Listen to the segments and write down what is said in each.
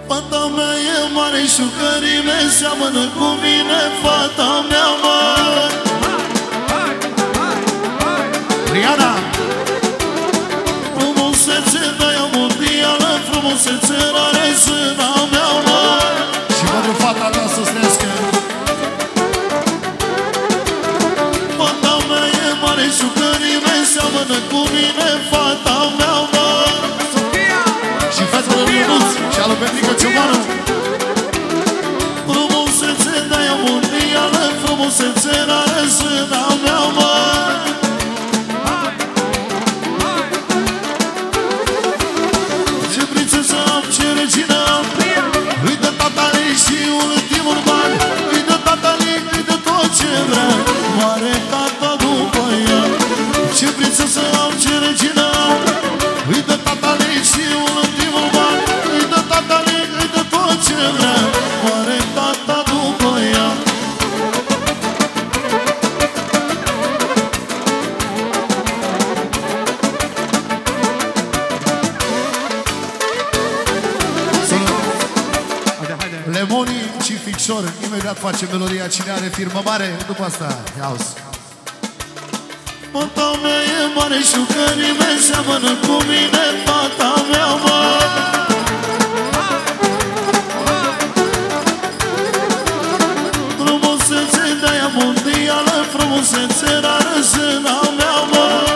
Fata mea e mare și cărime, seamănă cu mine fata mea mare. Riana! Frumusețe de-aia mondială, frumusețe rare sâna mea mare. Și pentru fata ta să străiască. Fata mea e mare și cărime, seamănă cu mine fata mea mare. Și fetele lui Ionuț și alu Petrică Ciobanu. Frumusețe de-aia mondială, frumusețe rare sâna mea mare. Ce prințesă am, ce regină am, îi dă tatale și ultimul bani, îi dă tatale, îi dă tot ce vrea, mare tata după ea. Ce prințesă am, ce regină am, îi dă tatale și ultimul bani, îi dă tatale, îi dă tot ce vrea, mare tata după ea. Lemoni și Fixor, imediat face melodia. Cine are firmă mare, după asta iauzi. Fata mea e mare și cărime, seamănă cu mine fata mea mare. Frumusețe de-aia mondială, frumusețe rară sâna mea mare.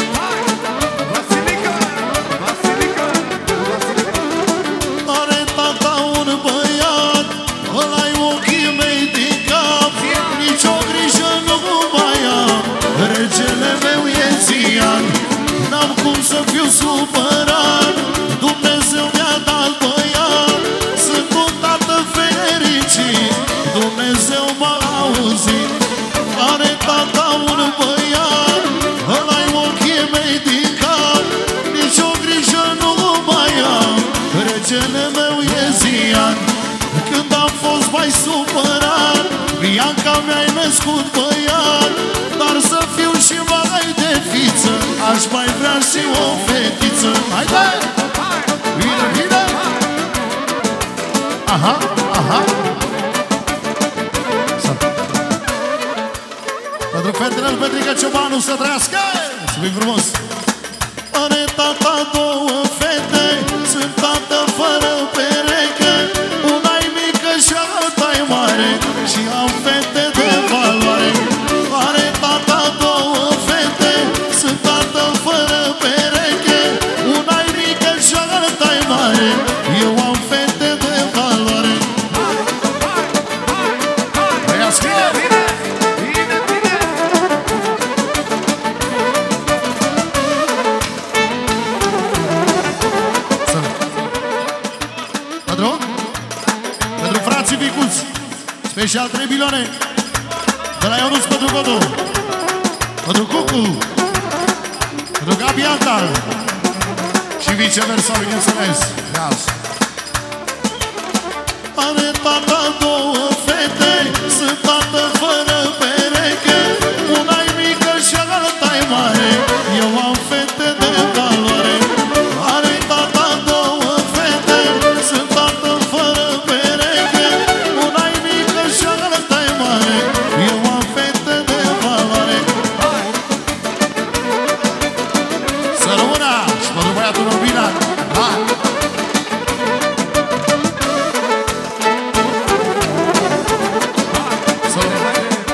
Are tata un băiat, ăla-i ochii mei din cap, nici-o grijă nu mai am, regele meu e Zian. N-am cum să fiu supărat, Dumnezeu mi-a dat băiat, sunt un tată fericit, Dumnezeu m-a auzit. Are tata un băiat, ăla-i ochii mei din cap, nici-o grijă nu mai am, regele meu e Zian. Când am fost mai supărat, Bianca mi-ai născut băiat, dar să fiu și mai de fiță, aș mai vrea și o fetiță. Haide! Bine, bine! Aha, aha! Pentru fetele lui Petrică Ciobanu să trăiască! Să fim frumos! Are tata două fete, sunt tată fără pereche, una-i mică și alta-i mare, și am fete de valoare. Are tata două fete, sunt tată fără pereche, una-i mică și alta-i mare, eu am fete de valoare. Trăiască! Pentru frații micuți, special 3 milioane de la Ionuț pentru Godu, pentru Cucu, pentru Gabi Antal și viceversa, bineînțeles. Are tata